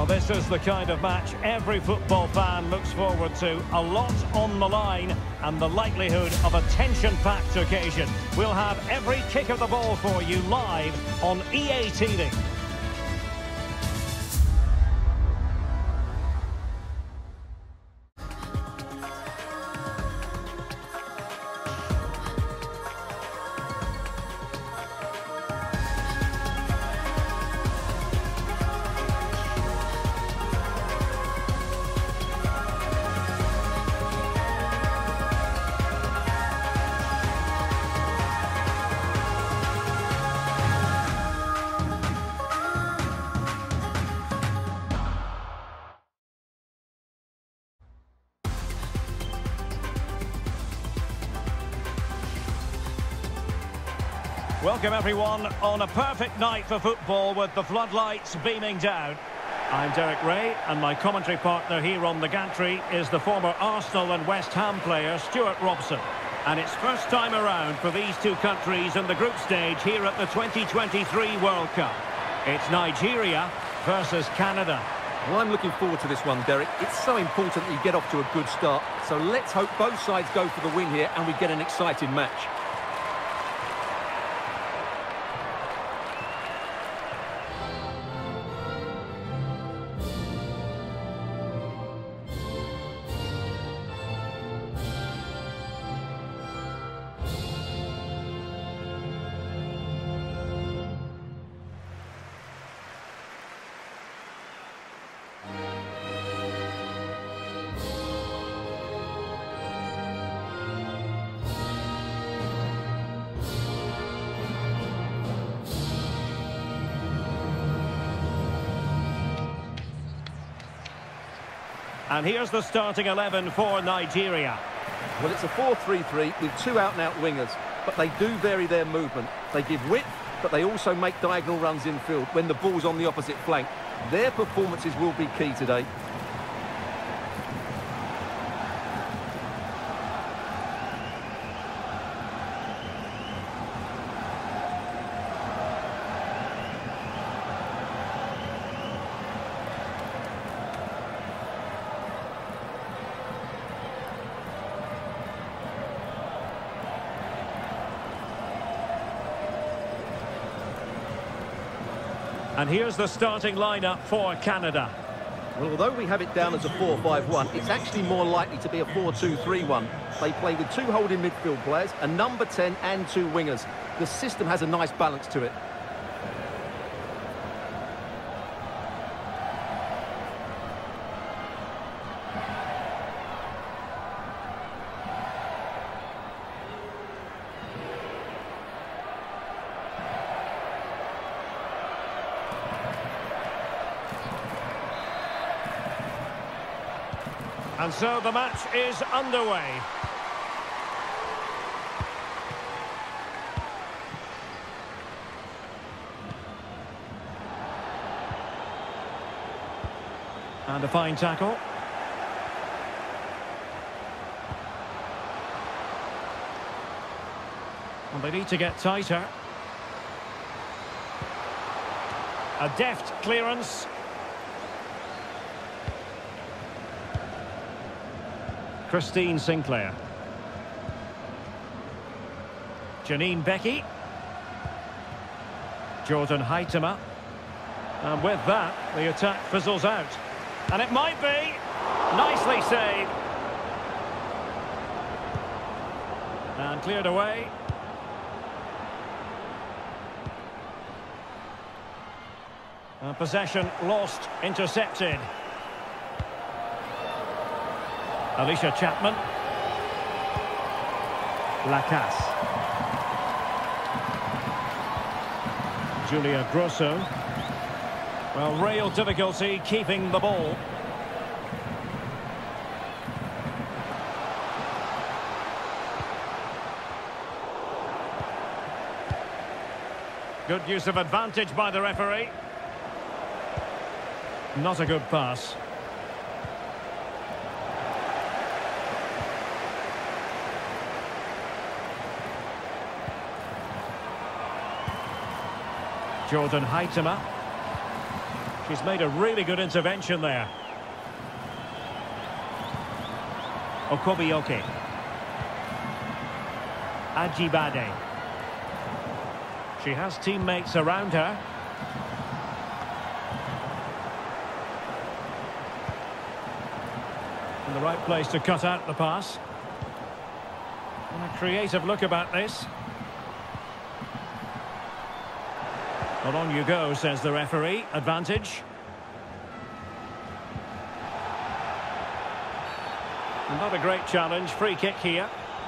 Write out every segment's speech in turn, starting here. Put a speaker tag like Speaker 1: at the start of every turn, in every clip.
Speaker 1: this is the kind of match every football fan looks forward to. A lot on the line and the likelihood of a tension-packed occasion. We'll have every kick of the ball for you live on EA TV. Welcome everyone on a perfect night for football with the floodlights beaming down. I'm Derek Ray and my commentary partner here on the gantry is the former Arsenal and West Ham player Stuart Robson. And it's first time around for these two countries in the group stage here at the 2023 World Cup. It's Nigeria versus Canada.
Speaker 2: Well, I'm looking forward to this one, Derek. It's so important that you get off to a good start. So let's hope both sides go for the win here and we get an exciting match.
Speaker 1: And here's the starting 11 for Nigeria.
Speaker 2: Well, it's a 4-3-3 with two out-and-out wingers, but they do vary their movement. They give width, but they also make diagonal runs infield when the ball's on the opposite flank. Their performances will be key today.
Speaker 1: And here's the starting lineup for Canada.
Speaker 2: Well, although we have it down as a 4-5-1, it's actually more likely to be a 4-2-3-1. They play with two holding midfield players, a number 10 and two wingers. The system has a nice balance to it.
Speaker 1: And so the match is underway. And a fine tackle. And they need to get tighter. A deft clearance. Christine Sinclair. Janine Becky. Jordan Huitema. And with that, the attack fizzles out. And it might be. Nicely saved. And cleared away. And possession lost, intercepted. Alicia Chapman. Lacasse. Julia Grosso. Well, real difficulty keeping the ball. Good use of advantage by the referee. Not a good pass. Jordan Huitema. She's made a really good intervention there. Okobioke. Ajibade. She has teammates around her. In the right place to cut out the pass. And a creative look about this. Well, on you go, says the referee. Advantage. Not a great challenge. Free kick here.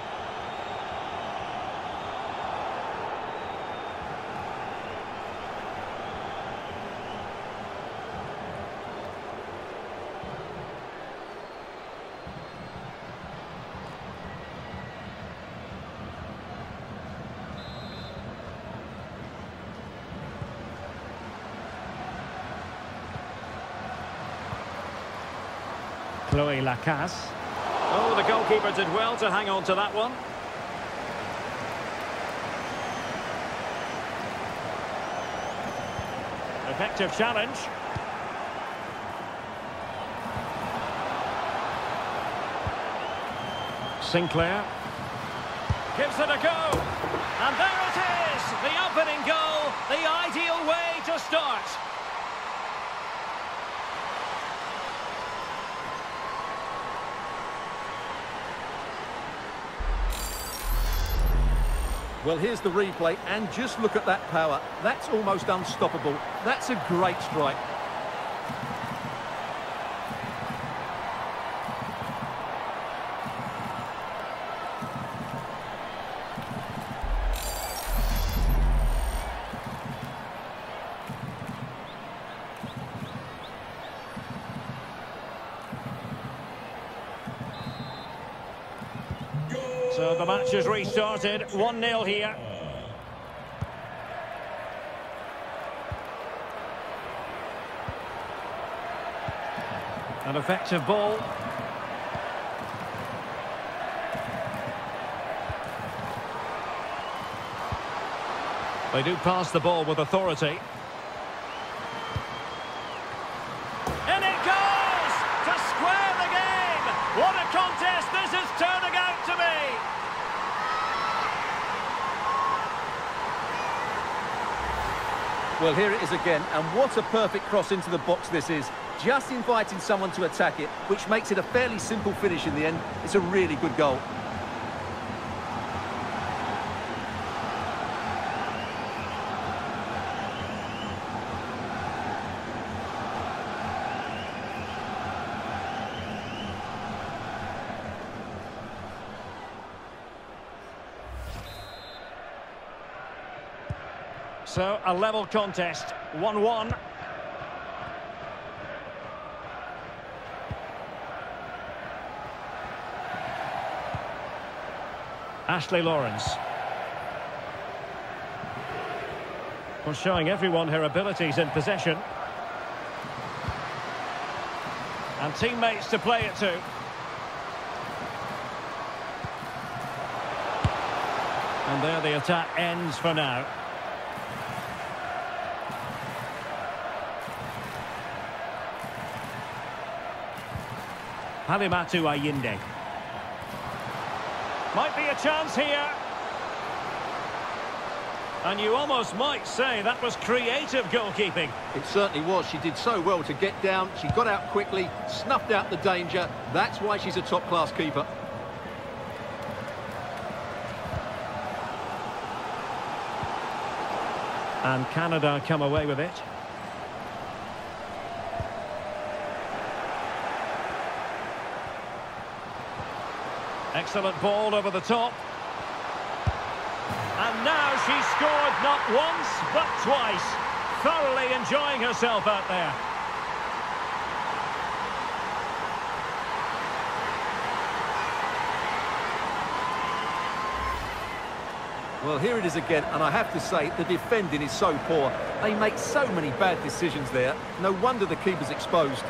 Speaker 1: Chloe Lacasse. Oh, the goalkeeper did well to hang on to that one. Effective challenge. Sinclair. Gives it a go. And there it is! The opening goal, the ideal way to start.
Speaker 2: Well, here's the replay, and just look at that power. That's almost unstoppable. That's a great strike.
Speaker 1: So the match has restarted, 1-0 here. An effective ball. They do pass the ball with authority. And it goes! To square the game! What a contest this is turning out to be!
Speaker 2: Well, here it is again, and what a perfect cross into the box this is. Just inviting someone to attack it, which makes it a fairly simple finish in the end. It's a really good goal.
Speaker 1: So, a level contest, 1-1. Ashley Lawrence. Well, showing everyone her abilities in possession. And teammates to play it to. And there the attack ends for now. Halimatu Ayinde. Might be a chance here. And you almost might say that was creative goalkeeping.
Speaker 2: It certainly was. She did so well to get down. She got out quickly, snuffed out the danger. That's why she's a top-class keeper.
Speaker 1: And Canada come away with it. Excellent ball over the top. And now she's scored not once, but twice. Thoroughly enjoying herself out there.
Speaker 2: Well, here it is again, and I have to say, the defending is so poor. They make so many bad decisions there. No wonder the keeper's exposed.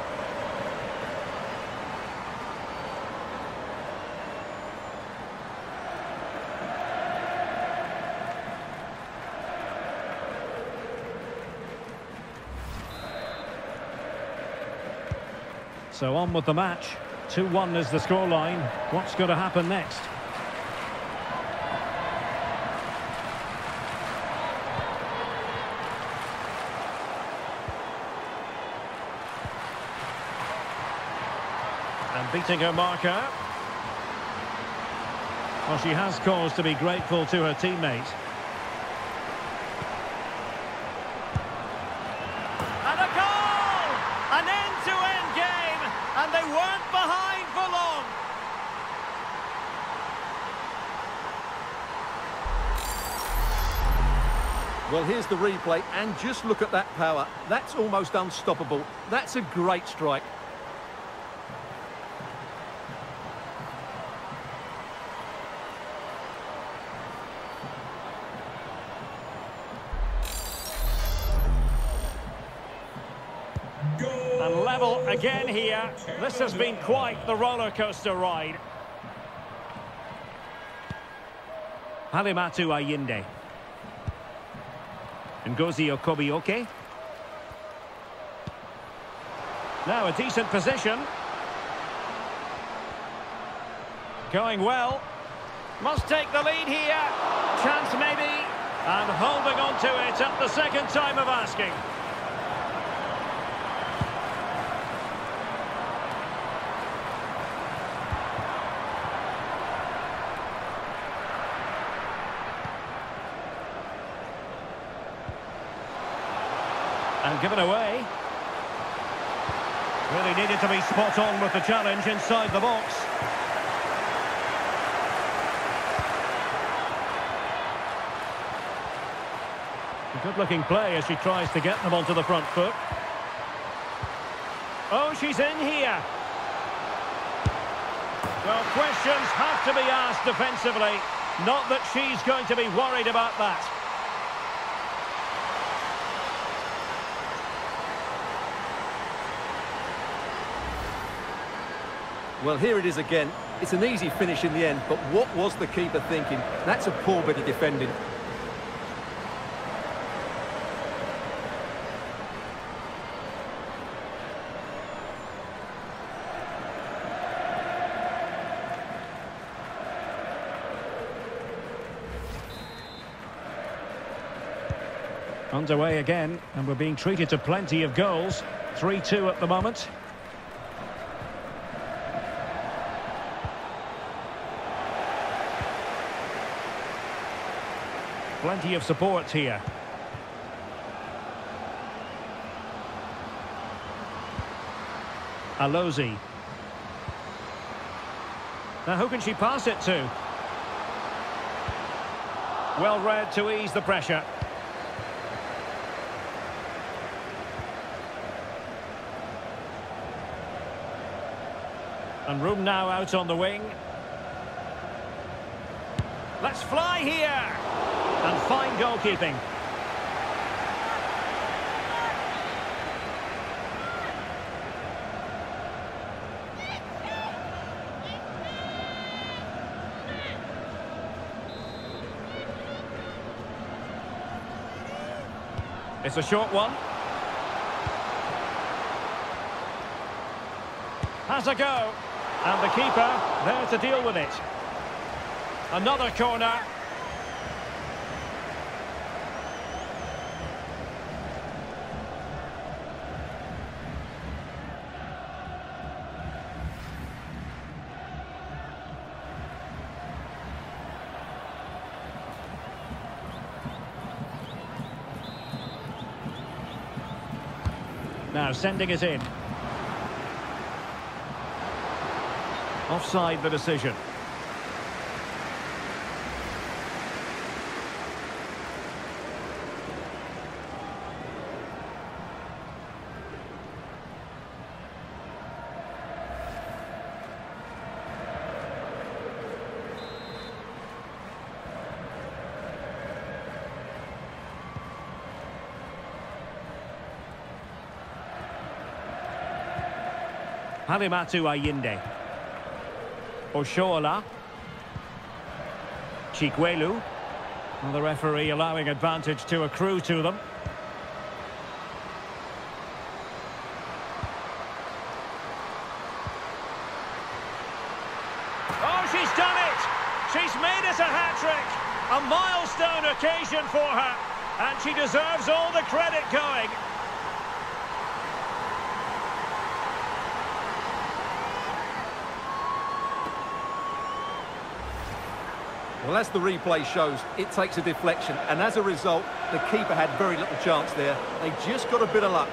Speaker 1: So on with the match. 2-1 is the scoreline. What's going to happen next? And beating her marker. Well, she has cause to be grateful to her teammate. And a goal! An end-to-end game, and they weren't behind for long.
Speaker 2: Well, here's the replay, and just look at that power. That's almost unstoppable. That's a great strike.
Speaker 1: And level again here. This has been quite the roller coaster ride. Halimatu Ayinde. Ngozi Okobioke. Now a decent position. Going well. Must take the lead here. Chance maybe. And holding on to it at the second time of asking. And given away. Really needed to be spot on with the challenge inside the box. A good-looking play as she tries to get them onto the front foot. Oh, she's in here. Well, questions have to be asked defensively. Not that she's going to be worried about that.
Speaker 2: Well, here it is again. It's an easy finish in the end, but what was the keeper thinking? That's a poor bit of defending.
Speaker 1: Underway again, and we're being treated to plenty of goals. 3-2 at the moment. Plenty of support here. Alozi. Now who can she pass it to? Well read to ease the pressure. And room now out on the wing. Let's fly here! And fine goalkeeping. It's a short one. Has a go. And the keeper there to deal with it. Another corner. Now sending it in. Offside the decision. Halimatu Ayinde. Oshoala. Chikwelu. Well, the referee allowing advantage to accrue to them. She's made it a hat-trick. A milestone occasion for her. And she deserves all the credit going.
Speaker 2: Well, as the replay shows, it takes a deflection, and as a result, the keeper had very little chance there. They just got a bit of luck.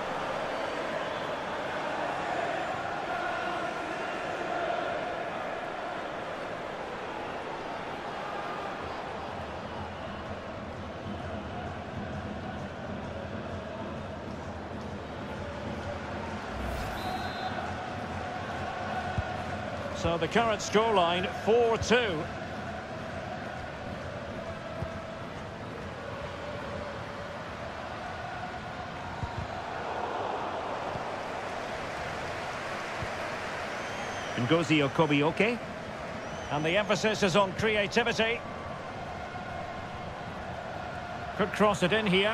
Speaker 1: So the current scoreline, 4-2. Ngozi Okobioke. And the emphasis is on creativity. Could cross it in here.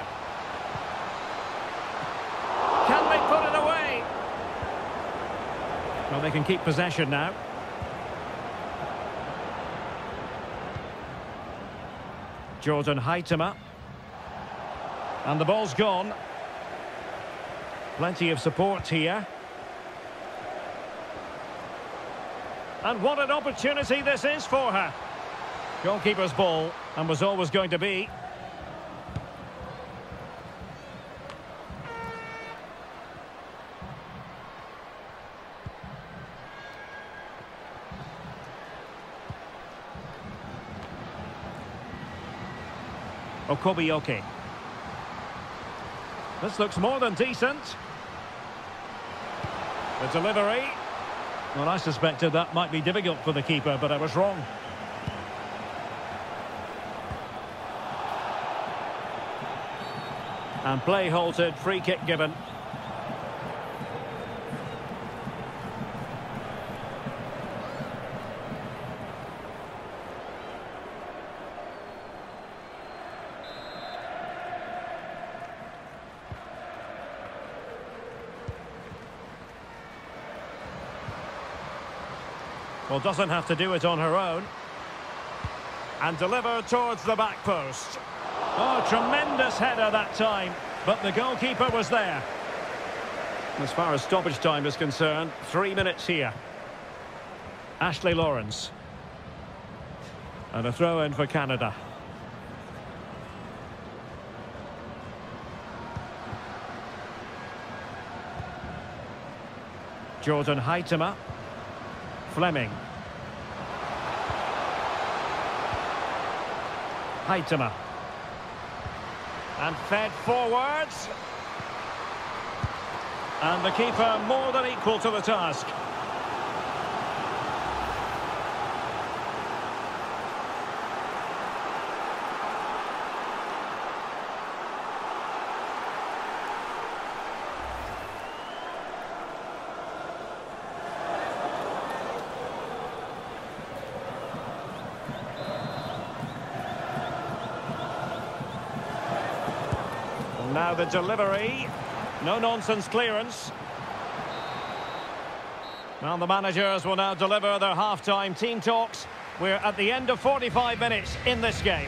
Speaker 1: Can they put it away? Well, they can keep possession now. Jordan Huitema. And the ball's gone. Plenty of support here. And what an opportunity this is for her. Goalkeeper's ball, and was always going to be. Okobioke. This looks more than decent. The delivery. Well, I suspected that might be difficult for the keeper, but I was wrong. And play halted, free kick given. Well, doesn't have to do it on her own. And deliver towards the back post. Oh, tremendous header that time. But the goalkeeper was there. As far as stoppage time is concerned, 3 minutes here. Ashley Lawrence. And a throw-in for Canada. Jordan Huitema. Fleming. Huitema. And fed forwards. And the keeper more than equal to the task. Now the delivery. No-nonsense clearance. Well, the managers will now deliver their half-time team talks. We're at the end of 45 minutes in this game.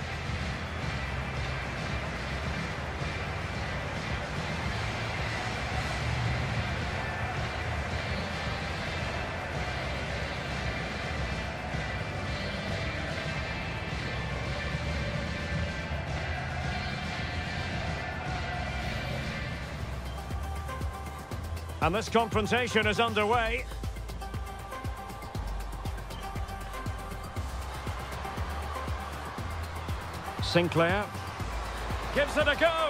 Speaker 1: And this confrontation is underway. Sinclair gives it a go.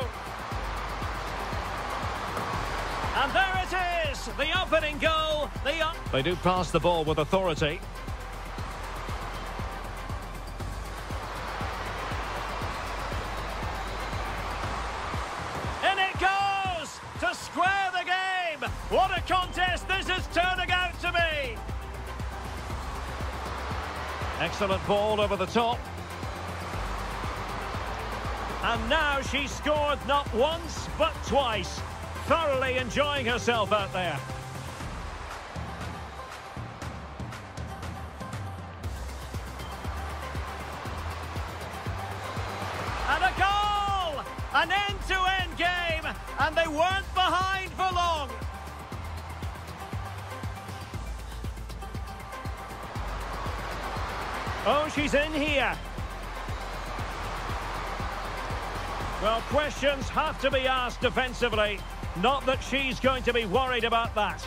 Speaker 1: And there it is, the opening goal. They do pass the ball with authority. In it goes to square the game. What a contest this is turning out to be! Excellent ball over the top. And now she's scored not once, but twice. Thoroughly enjoying herself out there. An end-to-end game, and they weren't behind for long. Oh, she's in here. Well, questions have to be asked defensively. Not that she's going to be worried about that.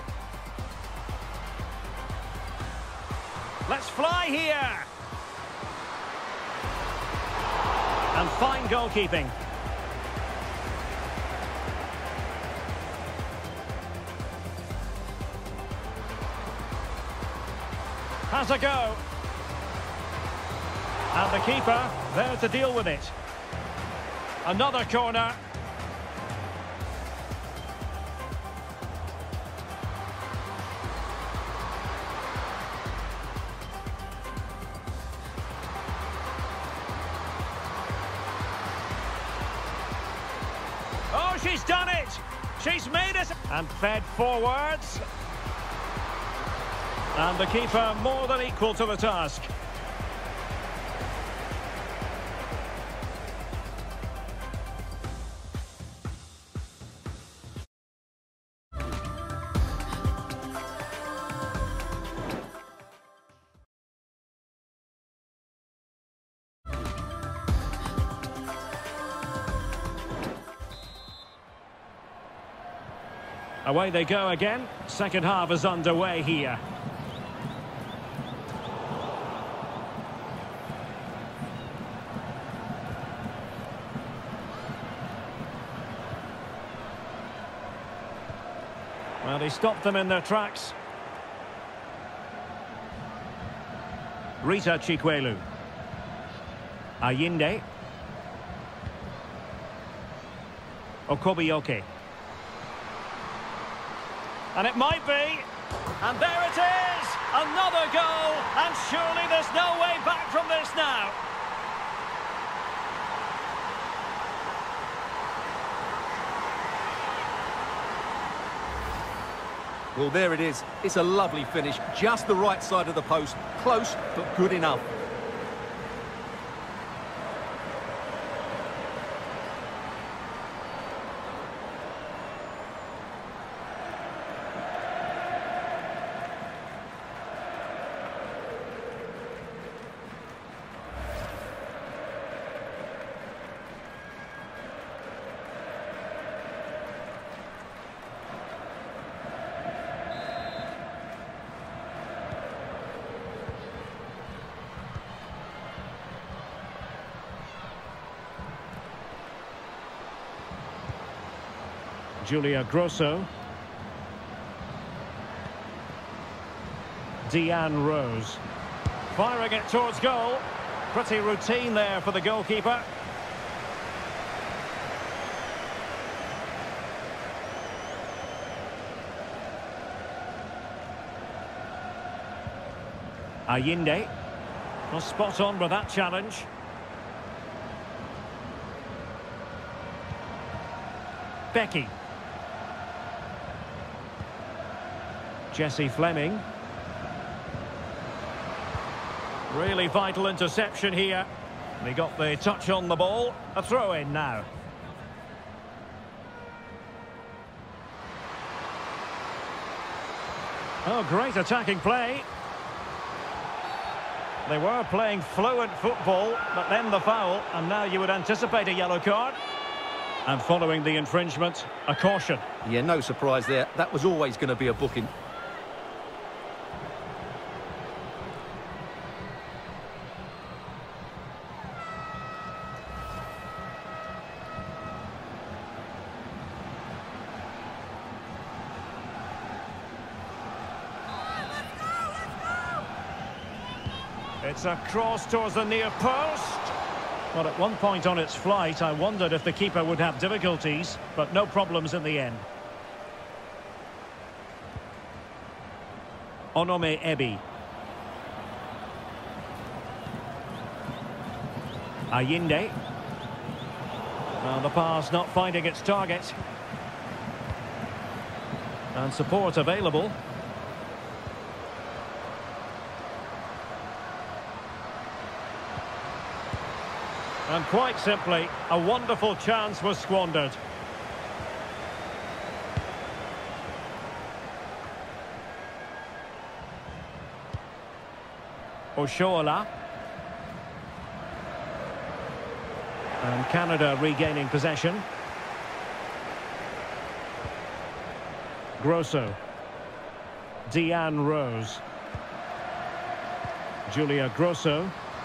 Speaker 1: Let's fly here. And fine goalkeeping. Has a go. And the keeper there to deal with it. Another corner. Oh, she's done it! She's made it! And fed forwards. And the keeper more than equal to the task. Away they go again. Second half is underway here. Well, he stopped them in their tracks. Rita Chikwelu. Ayinde. Okobioke. And it might be. And there it is! Another goal! And surely there's no way back from this now.
Speaker 2: Well, there it is. It's a lovely finish. Just the right side of the post. Close, but good enough.
Speaker 1: Julia Grosso. Deanne Rose. Firing it towards goal. Pretty routine there for the goalkeeper. Ayinde. Well, spot on with that challenge. Becky. Jessie Fleming. Really vital interception here. He got the touch on the ball. A throw in now. Oh, great attacking play. They were playing fluent football, but then the foul, and now you would anticipate a yellow card. And following the infringement, a caution.
Speaker 2: Yeah, no surprise there. That was always going to be a booking.
Speaker 1: It's a cross towards the near post. Well, at one point on its flight, I wondered if the keeper would have difficulties, but no problems in the end. Onome Ebi. Ayinde. Well, the pass not finding its target. And support available. And quite simply, a wonderful chance was squandered. Oshoala. And Canada regaining possession. Grosso. Deanne Rose. Julia Grosso.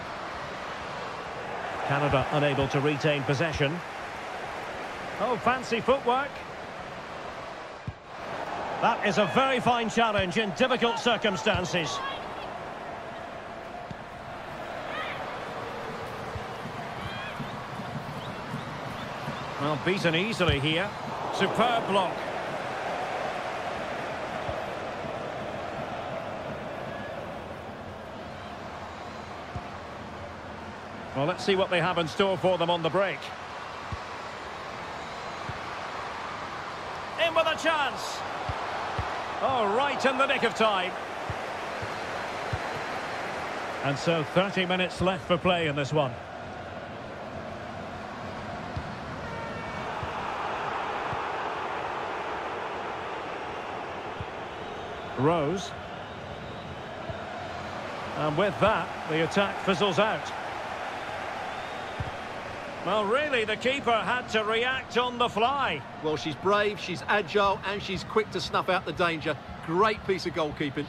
Speaker 1: Canada unable to retain possession. Oh, fancy footwork. That is a very fine challenge in difficult circumstances. Well, beaten easily here. Superb block. Well, let's see what they have in store for them on the break. In with a chance. Oh, right in the nick of time. And so 30 minutes left for play in this one. Rose. And with that, the attack fizzles out. Well, really, the keeper had to react on the fly.
Speaker 2: Well, she's brave, she's agile, and she's quick to snuff out the danger. Great piece of goalkeeping.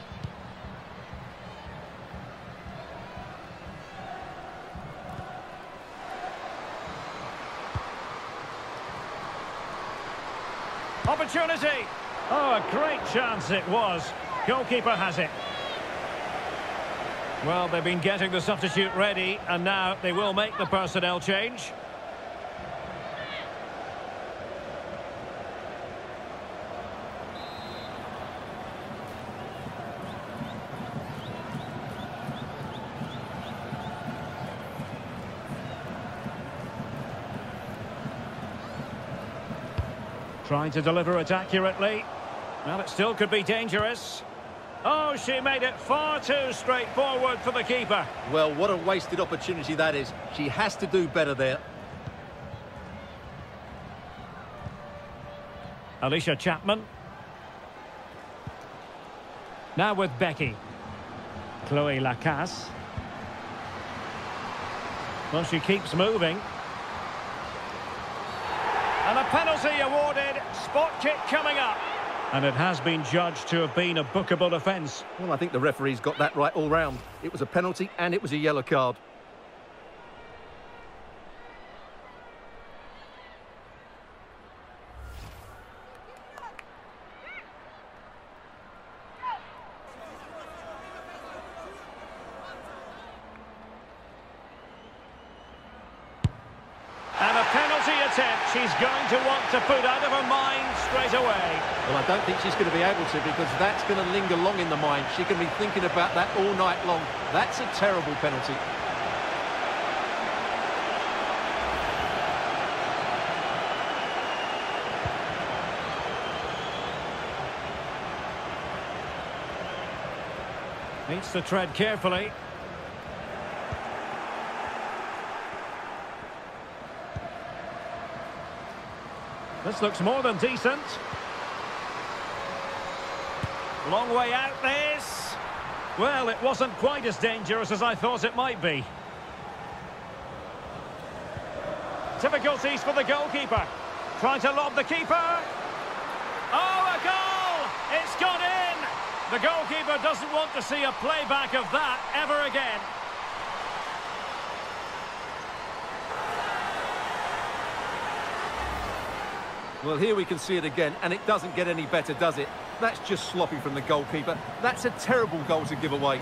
Speaker 1: Opportunity. Oh, a great chance it was. Goalkeeper has it. Well, they've been getting the substitute ready, and now they will make the personnel change. Trying to deliver it accurately. Well, it still could be dangerous. Oh, she made it far too straightforward for the keeper.
Speaker 2: Well, what a wasted opportunity that is. She has to do better there.
Speaker 1: Alicia Chapman. Now with Becky. Chloe Lacasse. Well, she keeps moving. And a penalty awarded. Spot kick coming up. And it has been judged to have been a bookable offence.
Speaker 2: Well, I think the referee's got that right all round. It was a penalty and it was a yellow card.
Speaker 1: And a penalty attempt she's going to want to put out of her mind straight away.
Speaker 2: Well, I don't think she's going to be able to, because that's going to linger long in the mind. She can be thinking about that all night long. That's a terrible penalty.
Speaker 1: Needs to tread carefully. This looks more than decent. Long way out this. Well, it wasn't quite as dangerous as I thought it might be. Difficulties for the goalkeeper. Trying to lob the keeper. Oh, a goal! It's gone in! The goalkeeper doesn't want to see a playback of that ever again.
Speaker 2: Well, here we can see it again, and it doesn't get any better, does it? That's just sloppy from the goalkeeper. That's a terrible goal to give away.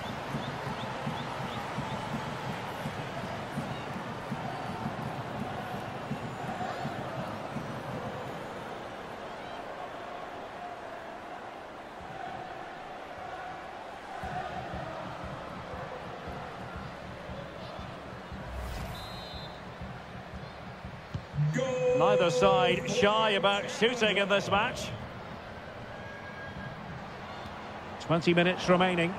Speaker 1: Neither side shy about shooting in this match. 20 minutes remaining.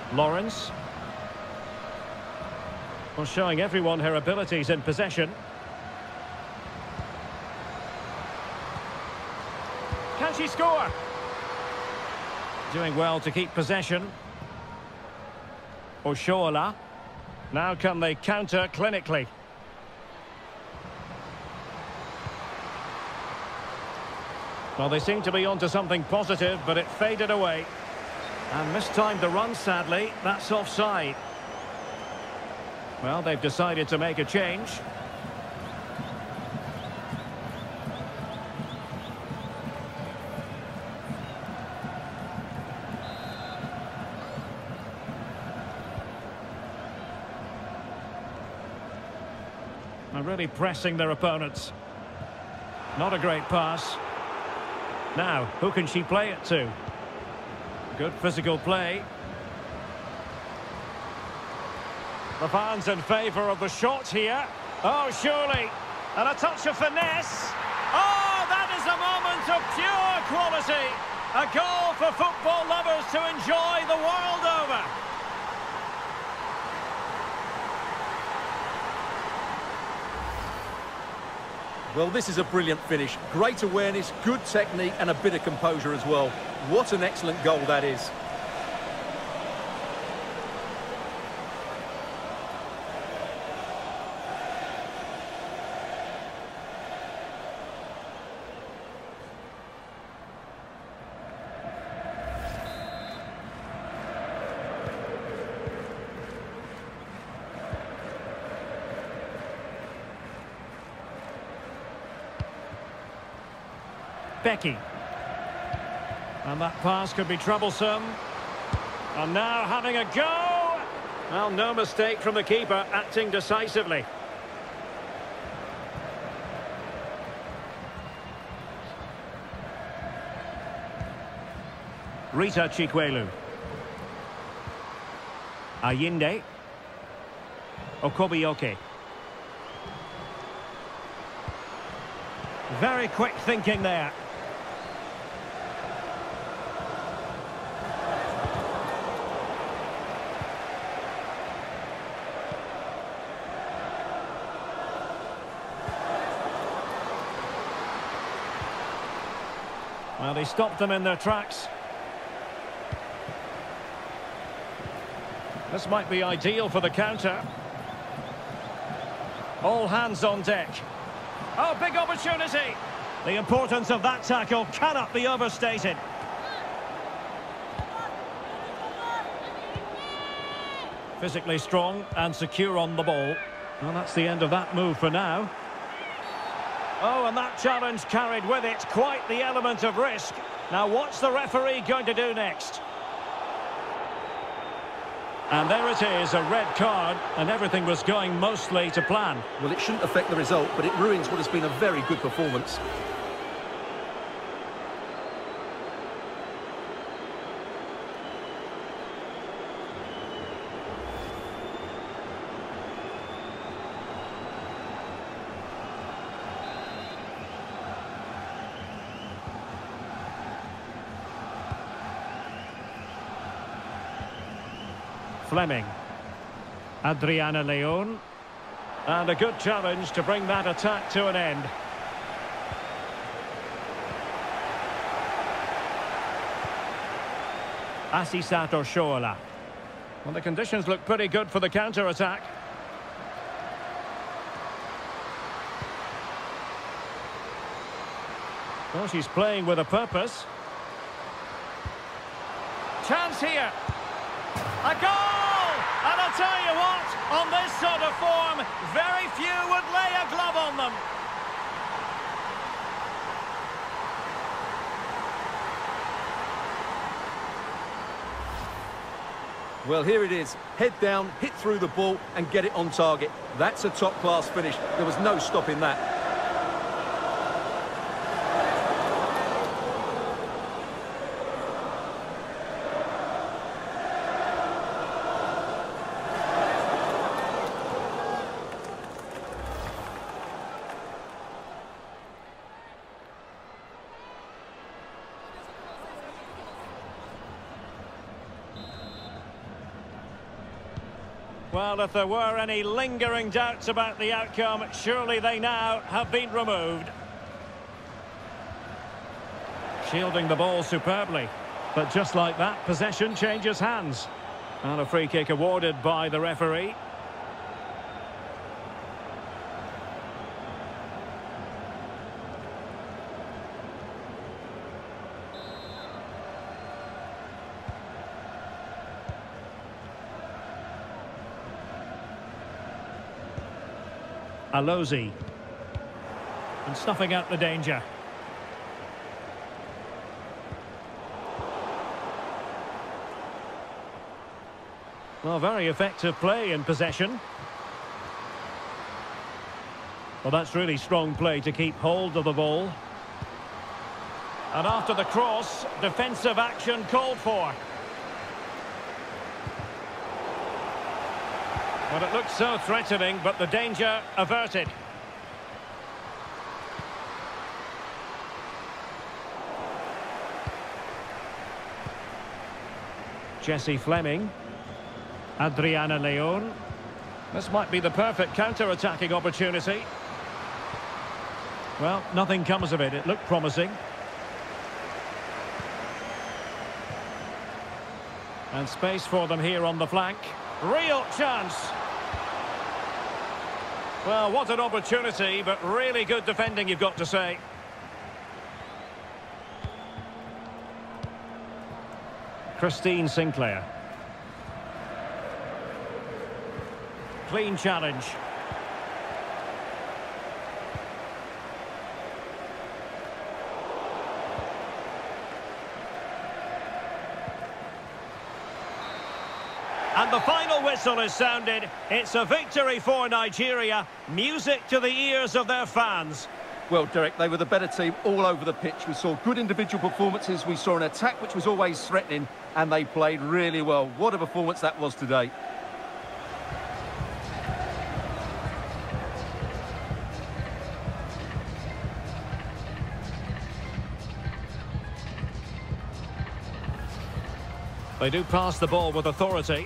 Speaker 1: Lawrence. Well, showing everyone her abilities in possession. Can she score? Doing well to keep possession. Oshoala. Now can they counter clinically? Well, they seem to be onto something positive, but it faded away. And mistimed the run, sadly. That's offside. Well, they've decided to make a change. They're really pressing their opponents. Not a great pass. Now, who can she play it to? Good physical play. The fans in favour of the shot here. Oh, surely. And a touch of finesse. Oh, that is a moment of pure quality. A goal for football lovers to enjoy the world over.
Speaker 2: Well, this is a brilliant finish. Great awareness, good technique and a bit of composure as well. What an excellent goal that is.
Speaker 1: Becky. And that pass could be troublesome. And now having a go. Well, no mistake from the keeper, acting decisively. Rita Chikwelu. Ayinde. Okobioke. Very quick thinking there. Well, they stopped them in their tracks. This might be ideal for the counter. All hands on deck. Oh, big opportunity. The importance of that tackle cannot be overstated. Physically strong and secure on the ball. Well, that's the end of that move for now. Oh, and that challenge carried with it quite the element of risk. Now, what's the referee going to do next? And there it is, a red card, and everything was going mostly to plan.
Speaker 2: Well, it shouldn't affect the result, but it ruins what has been a very good performance.
Speaker 1: Fleming. Adriana Leon. And a good challenge to bring that attack to an end. Asisat Oshoala. Well, the conditions look pretty good for the counter-attack. Well, she's playing with a purpose. Chance here. A goal! And I'll tell you what, on this sort of form, very few would lay a glove on them.
Speaker 2: Well, here it is. Head down, hit through the ball and get it on target. That's a top-class finish. There was no stopping that.
Speaker 1: Well, if there were any lingering doubts about the outcome, surely they now have been removed. Shielding the ball superbly. But just like that, possession changes hands. And a free kick awarded by the referee. Alozi. And snuffing out the danger. Well, very effective play in possession. Well, that's really strong play to keep hold of the ball. And after the cross, defensive action called for. Well, it looked so threatening, but the danger averted. Jesse Fleming. Adriana Leon. This might be the perfect counter-attacking opportunity. Well, nothing comes of it. It looked promising. And space for them here on the flank. Real chance. Well, what an opportunity, but really good defending, you've got to say. Christine Sinclair. Clean challenge. And the final whistle is sounded. It's a victory for Nigeria. Music to the ears of their fans.
Speaker 2: Well, Derek, they were the better team all over the pitch. We saw good individual performances. We saw an attack which was always threatening, and they played really well. What a performance that was today.
Speaker 1: They do pass the ball with authority.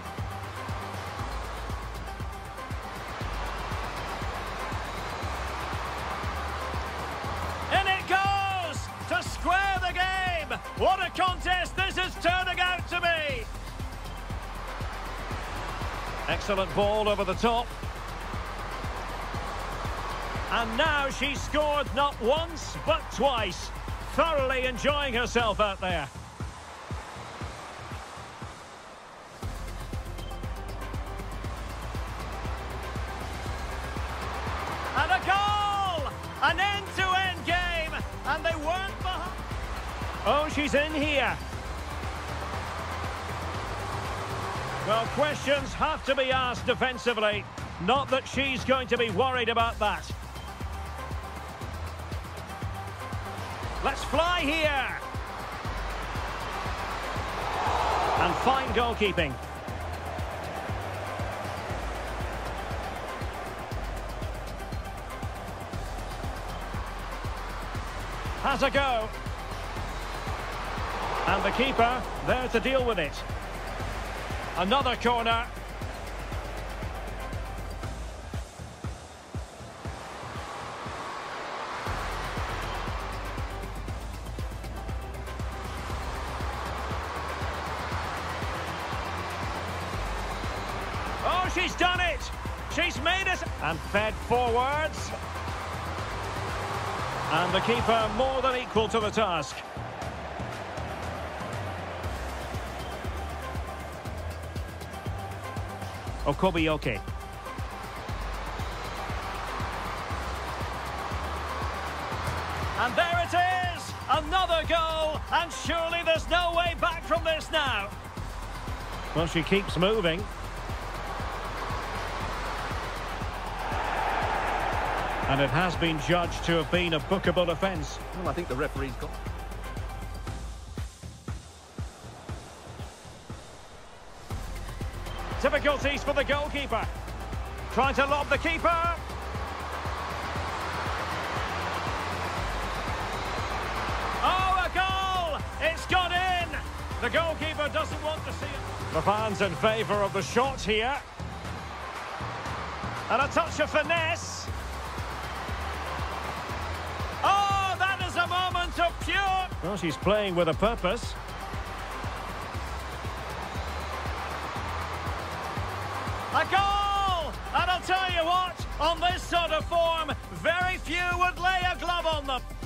Speaker 1: In it goes! To square the game! What a contest this is turning out to be! Excellent ball over the top. And now she's scored not once, but twice. Thoroughly enjoying herself out there. And a goal! An end-to-end game, and they weren't behind. Oh, she's in here. Well, questions have to be asked defensively. Not that she's going to be worried about that. Let's fly here. And fine goalkeeping. Has a go. And the keeper there to deal with it. Another corner. Oh, she's done it. She's made it. And fed forwards. And the keeper more than equal to the task. Okobioke. And there it is! Another goal! And surely there's no way back from this now. Well, she keeps moving. And it has been judged to have been a bookable offence.
Speaker 2: Well, I think the referee's got...
Speaker 1: Difficulties for the goalkeeper. Trying to lob the keeper. Oh, a goal! It's gone in! The goalkeeper doesn't want to see it. The fans in favour of the shot here. And a touch of finesse. Oh, that is a moment of pure... Well, she's playing with a purpose. A goal! And I'll tell you what, on this sort of form, very few would lay a glove on them.